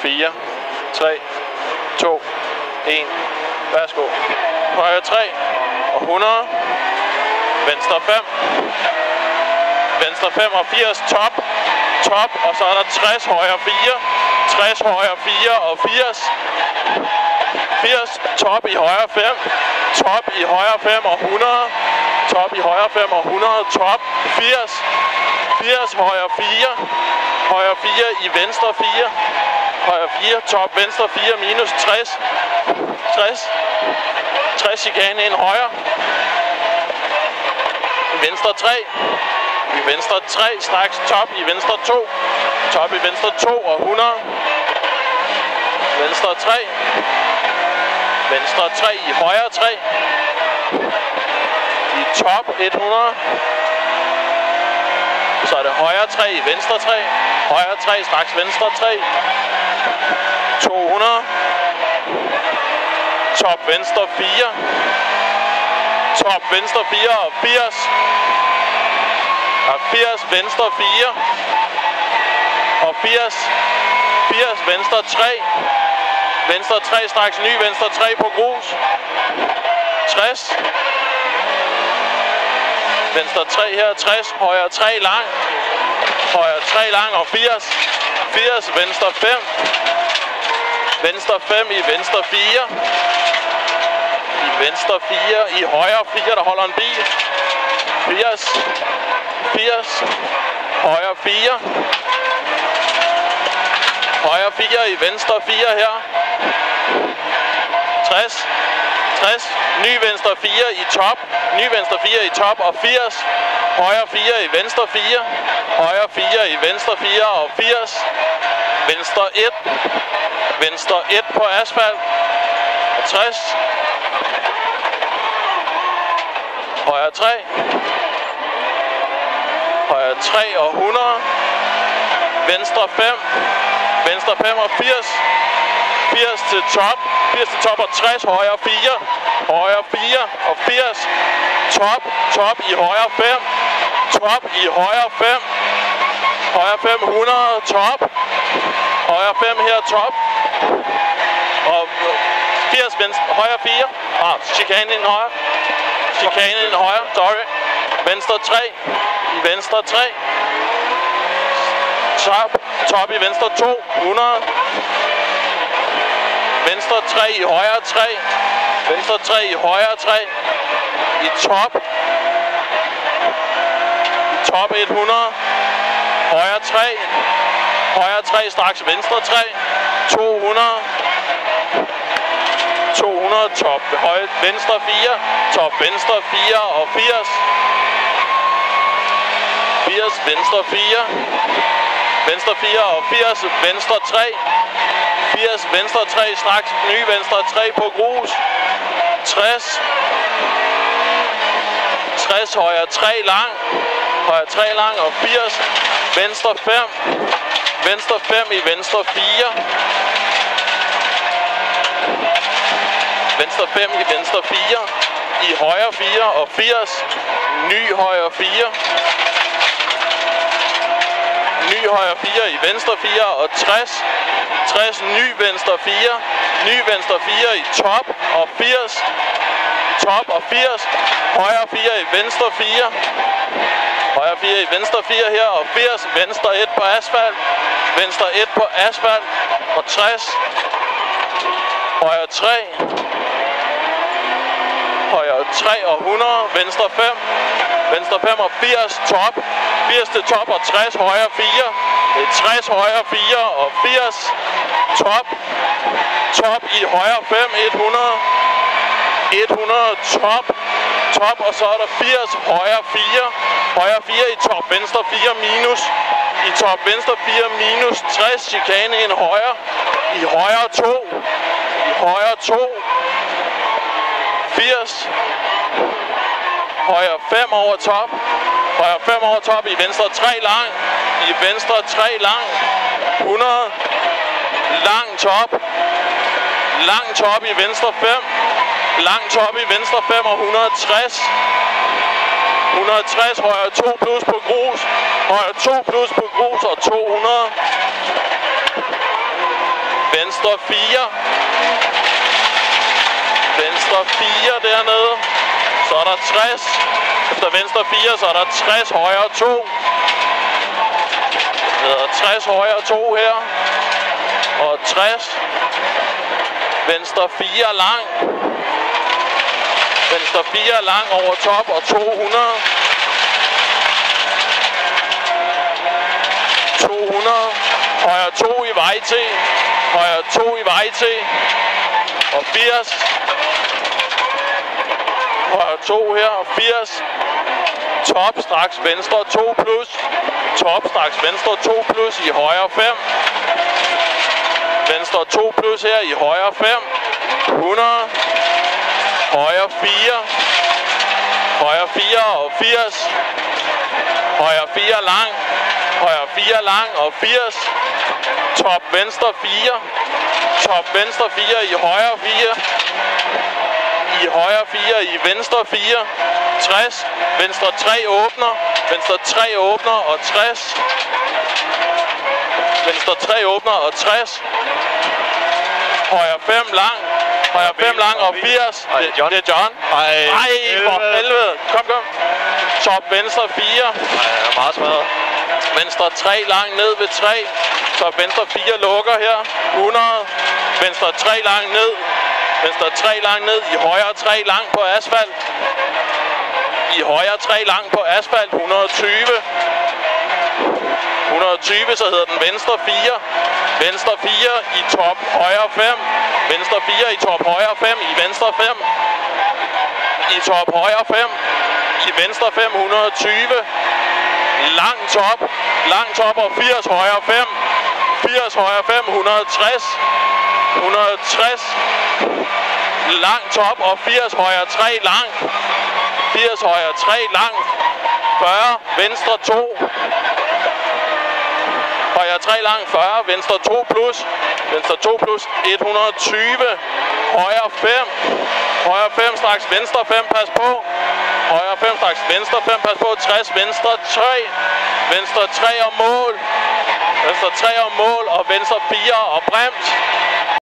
4, 3, 2, 1. Værsgo. Højre 3 og 100. Venstre 5. Venstre 85, top. Top, og så er der 60, højre 4. 60, højre 4 og 80. 80, top i højre 5. Top i højre 5 og 100. Top i højre 5 og 100. Top 80. 80, højre 4. Højre 4 i venstre 4. Højre 4, top venstre 4, minus 60. 60. 60 chikane ind højre. Venstre 3. I venstre 3, straks top i venstre 2. Top i venstre 2 og 100. Venstre 3. Venstre 3 i højre 3. I top 100. Så er det højre 3 i venstre 3. Højre 3, straks venstre 3. 200. Top venstre 4. Top venstre 4 og 80. Og 80 venstre 4. Og 80. 80 venstre 3. Venstre 3 straks ny venstre 3 på grus. 60. Venstre 3 her 60. Højre 3 lang. Højre 3 lang og 80. 80 venstre 5. Venstre 5 i venstre 4. I venstre 4. I højre 4, der holder en bil. 80. 80. Højre 4. Højre 4 i venstre 4 her. 60. 60. Ny venstre 4 i top. Ny venstre 4 i top og 80. Højre 4 i venstre 4. Højre 4 i venstre 4 og 80. Venstre 1. Venstre 1 på asfalt. Og 60. Højre 3. Højre 3 og 100. Venstre 5. Venstre 5 og 80. 80 til top. 80 til top og 60. Højre 4. Højre 4 og 80. Top. Top i højre 5. Top i højre 5. Højre 5 100. Top. Højre 5 her top. Og 80 venstre. Højre 4. Chikane ind højre. Chikane ind højre. Sorry. Venstre 3. I venstre 3. Top. Top i venstre 2. 100. Venstre 3 i højre 3. Venstre 3 i højre 3. I top. I top 100. Højre 3. Højre 3 straks venstre 3. 200. 200 top. Højre venstre 4. Top venstre 4 og 80. 80 venstre 4. Venstre 4 og 80. Venstre 3. 80 venstre 3 straks ny venstre 3 på grus. 60. 60 højre 3 lang. Højre 3 lang og 80. Venstre 5. Venstre 5 i venstre 4. Venstre 5 i venstre 4. I højre 4 og 80. Ny højre 4. Ny højre 4 i venstre 4 og 60. 60 ny venstre 4. Ny venstre 4 i top og 80. Top og 80. Højre 4 i venstre 4. Højre 4 i venstre 4 her og 80. Venstre 1 på asfalt. Venstre 1 på asfalt og 60. Højre 3. Højre 3 og 100. Venstre 5. Venstre 5 og 80. Top. 80 til top og 60. Højre 4. Det er 60 højre 4 og 80. Top. Top i højre 5. 100. 100 top. Top og så er der 80 højre 4. Højre 4 i top venstre 4 minus. I top venstre 4 minus 60. Chikane ind højre. I højre 2. I højre 2. 80. Højre 5 over top. Højre 5 over top i venstre 3 lang. I venstre 3 lang. 100. Lang top. Lang top i venstre 5. Lang top i venstre 5 og 160. 160 højre 2 plus på grus. Højre 2 plus på grus og 200. Venstre 4. Venstre 4 dernede. Så er der 60. Efter venstre 4, så er der 60, højre 2. Der er 60, højre 2 her. Og 60. Venstre 4 lang. Venstre 4 lang over top og 200. 200. Højre 2 i vej til. Højre 2 i vej til. Og 80. Højre 2 her og 80. Top straks venstre 2 plus. Top straks venstre 2 plus i højre 5. Venstre 2 plus her i højre 5. 100. Højre 4. Højre 4 og 80. Højre 4 lang. Højre 4 lang og 80. Top venstre 4. Top venstre 4 i højre 4. I højre 4 i venstre 4. 60. Venstre 3 åbner. Venstre 3 åbner og 60. Venstre 3 åbner og 60. Højre 5 lang. Højre 5 lang og 80. Det er John. Ej, for helvede. Kom. Top venstre 4. Ej, meget smadret. Venstre 3 lang ned ved 3. Top venstre 4 lukker her. 100. Venstre 3 lang ned. Venstre 3 lang ned. I højre 3 lang på asfalt. I højre 3 lang på asfalt. 120. 120, så hedder den venstre 4. Venstre 4 i top højre 5. Venstre 4 i top højre 5. I venstre 5. I top højre 5. I venstre 5. 120. Lang top og 80 højre 5. 80 højre 5. 160. 160. Lang top og 80 højre 3 lang. 80 højre 3 lang. 40. Venstre 2. Højre 3 lang 40, venstre 2 plus. Venstre 2 plus 120. Højre 5. Højre 5 straks venstre 5, pas på. Højre 5 straks venstre 5, pas på. 60, venstre 3. Venstre 3 og mål. Venstre 3 og mål og venstre 4 og bremt.